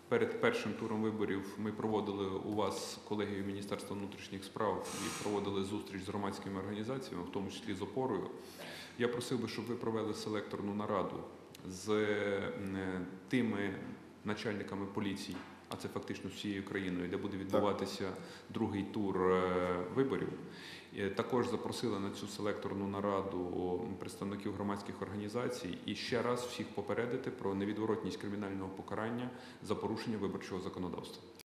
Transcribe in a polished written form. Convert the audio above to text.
Перед першим туром виборів ми проводили у вас колегію Міністерства внутрішніх справ і проводили зустріч з громадськими організаціями, в тому числі з «Опорою». Я просив би, щоб ви провели селекторну нараду з тими начальниками поліцій, а це фактично всією країною, де буде відбуватися другий тур виборів. Також запросили на цю селекторну нараду представників громадських організацій і ще раз всіх попередити про невідворотність кримінального покарання за порушення виборчого законодавства.